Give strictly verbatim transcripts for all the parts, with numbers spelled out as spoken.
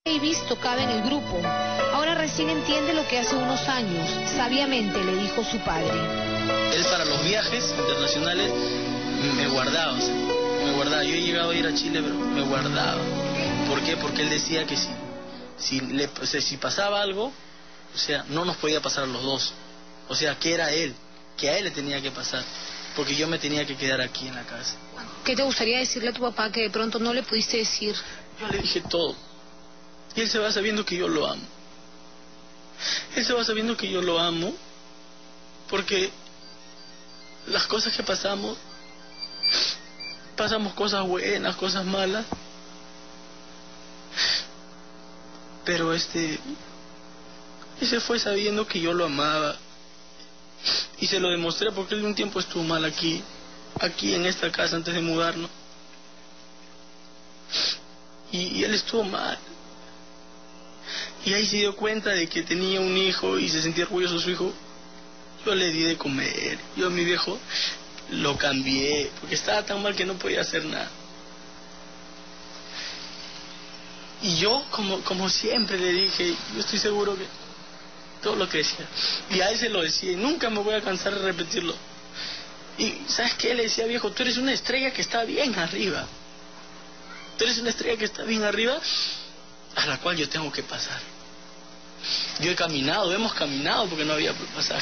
Davis tocaba en el grupo. Ahora recién entiende lo que hace unos años sabiamente le dijo su padre. Él para los viajes internacionales me guardaba, o sea, me guardaba. Yo he llegado a ir a Chile, pero me guardaba. ¿Por qué? Porque él decía que si, si, le, o sea, si pasaba algo, o sea, no nos podía pasar a los dos. O sea, que era él, que a él le tenía que pasar, porque yo me tenía que quedar aquí en la casa. ¿Qué te gustaría decirle a tu papá que de pronto no le pudiste decir? Yo le dije todo. Y él se va sabiendo que yo lo amo. Él se va sabiendo que yo lo amo, porque las cosas que pasamos, pasamos cosas buenas, cosas malas, pero este, él se fue sabiendo que yo lo amaba, y se lo demostré porque él un tiempo estuvo mal aquí, aquí en esta casa antes de mudarnos, y, y él estuvo mal. Y ahí se dio cuenta de que tenía un hijo y se sentía orgulloso de su hijo. Yo le di de comer, yo a mi viejo lo cambié, porque estaba tan mal que no podía hacer nada. Y yo, como, como siempre le dije, yo estoy seguro que todo lo que decía, y a él se lo decía, y nunca me voy a cansar de repetirlo. Y ¿sabes qué? Le decía, viejo, tú eres una estrella que está bien arriba. Tú eres una estrella que está bien arriba, a la cual yo tengo que pasar. Yo he caminado, hemos caminado porque no había pasaje.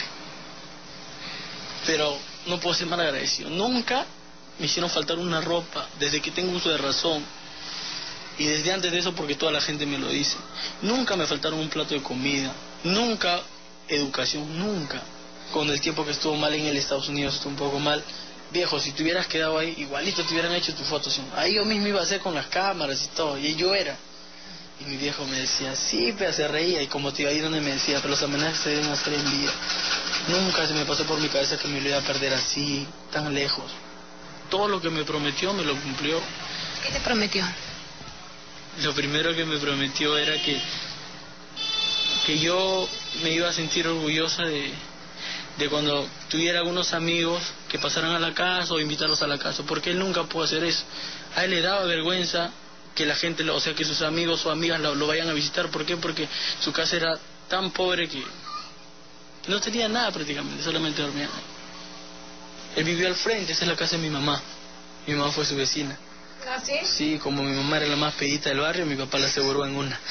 Pero no puedo ser mal agradecido. Nunca me hicieron faltar una ropa, desde que tengo uso de razón. Y desde antes de eso, porque toda la gente me lo dice. Nunca me faltaron un plato de comida. Nunca educación, nunca. Con el tiempo que estuvo mal en el Estados Unidos, estuvo un poco mal. Viejo, si te hubieras quedado ahí, igualito te hubieran hecho tu foto. Ahí yo mismo iba a hacer con las cámaras y todo, y yo era. Y mi viejo me decía, sí, pero se reía, y como te iba a ir donde me decía, pero los homenajes se deben hacer en vida. Nunca se me pasó por mi cabeza que me lo iba a perder así, tan lejos. Todo lo que me prometió, me lo cumplió. ¿Qué te prometió? Lo primero que me prometió era que, que yo me iba a sentir orgullosa de, de cuando tuviera algunos amigos que pasaran a la casa o invitarlos a la casa, porque él nunca pudo hacer eso. A él le daba vergüenza que la gente, o sea, que sus amigos o amigas lo, lo vayan a visitar. ¿Por qué? Porque su casa era tan pobre que no tenía nada prácticamente, solamente dormía. Él vivió al frente, esa es la casa de mi mamá. Mi mamá fue su vecina. ¿Ah, sí? Sí, como mi mamá era la más pedita del barrio, mi papá la aseguró en una.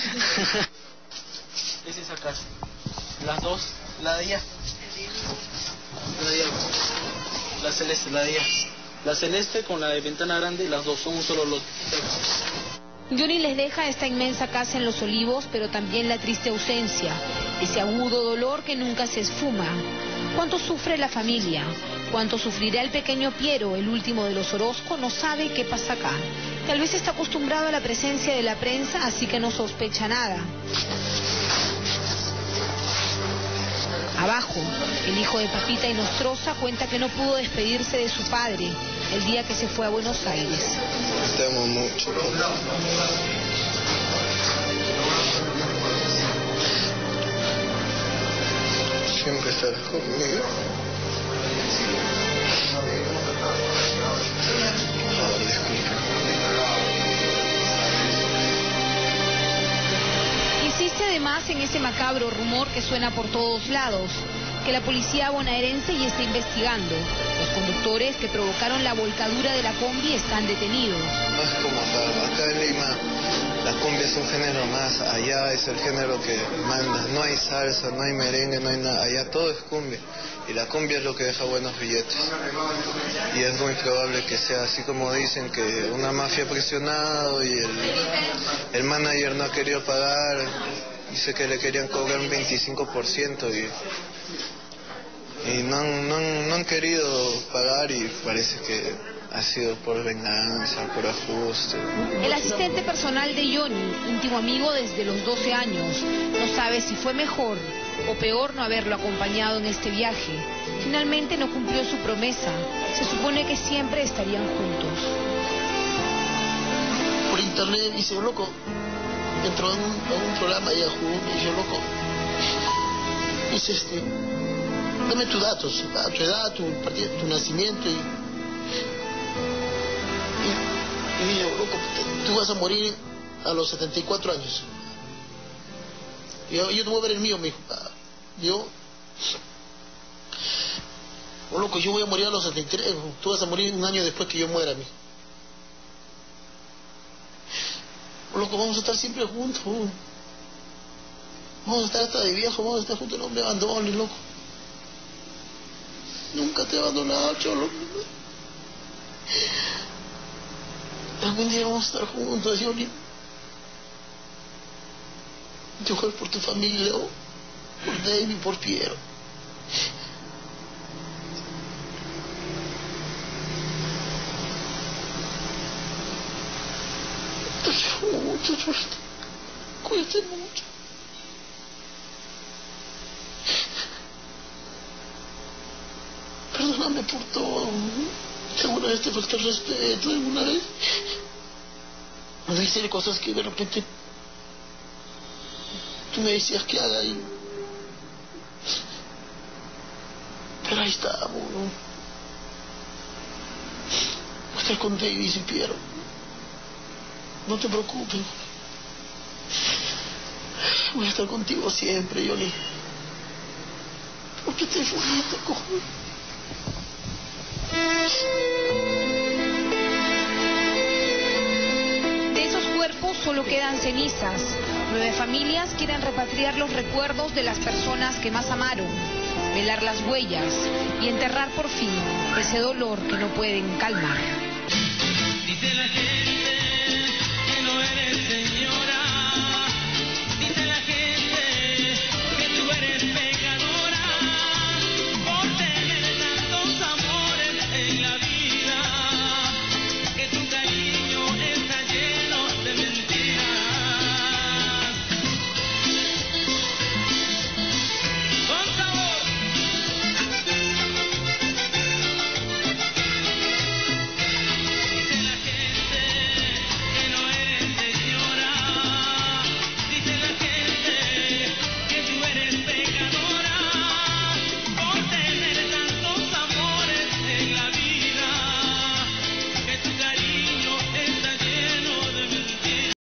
Es esa casa. Las dos, la de allá. La de allá. La celeste, la de allá. La celeste con la de ventana grande, las dos son un solo lote. Johnny les deja esta inmensa casa en Los Olivos, pero también la triste ausencia, ese agudo dolor que nunca se esfuma. ¿Cuánto sufre la familia? ¿Cuánto sufrirá el pequeño Piero, el último de los Orozco? No sabe qué pasa acá. Tal vez está acostumbrado a la presencia de la prensa, así que no sospecha nada. Abajo, el hijo de Papita y Nostroza cuenta que no pudo despedirse de su padre el día que se fue a Buenos Aires. Te amo mucho. Siempre estarás conmigo. Oh, disculpe. Insiste además en ese macabro rumor que suena por todos lados, que la policía bonaerense ya está investigando. Los conductores que provocaron la volcadura de la combi están detenidos. No es como acá, acá en Lima la combi es un género más, allá es el género que manda, no hay salsa, no hay merengue, no hay nada, allá todo es cumbia, y la cumbia es lo que deja buenos billetes, y es muy probable que sea así como dicen, que una mafia ha presionado y el, el manager no ha querido pagar, dice que le querían cobrar un veinticinco por ciento y... Y no han, no, han, no han querido pagar y parece que ha sido por venganza, por ajuste. El asistente personal de Johnny, íntimo amigo desde los doce años, no sabe si fue mejor o peor no haberlo acompañado en este viaje. Finalmente no cumplió su promesa. Se supone que siempre estarían juntos. Por internet dice, loco, entró en un, en un programa de Yahoo y yo, loco, dice este... dame tus datos, tu edad, tu, tu nacimiento y, y, y digo, loco, tú vas a morir a los setenta y cuatro años. Yo, yo te voy a ver el mío, me dijo. Ah, yo... Oh, loco, yo voy a morir a los setenta y tres, tú vas a morir un año después que yo muera, mi. Oh, loco, vamos a estar siempre juntos. Oh. Vamos a estar hasta de viejo, vamos a estar juntos, no me abandones, loco. Nunca te he abandonado, cholo. Algún día vamos a estar juntos, Johnny. Yo juego por tu familia, oh, por David, por Piero. Te quiero mucho, Johnny. Cuídate mucho. Perdóname por todo. ¿Alguna vez te faltó el respeto? ¿Alguna vez? Me hice cosas que de repente tú me decías que haga y... Pero ahí estamos, ¿no? Estoy con David y Piero. No te preocupes. Voy a estar contigo siempre, Johnny. ¿Por qué te fuiste, cojones? De esos cuerpos solo quedan cenizas. Nueve familias quieren repatriar los recuerdos de las personas que más amaron, velar las huellas y enterrar por fin ese dolor que no pueden calmar. Dice la gente que no eres señora.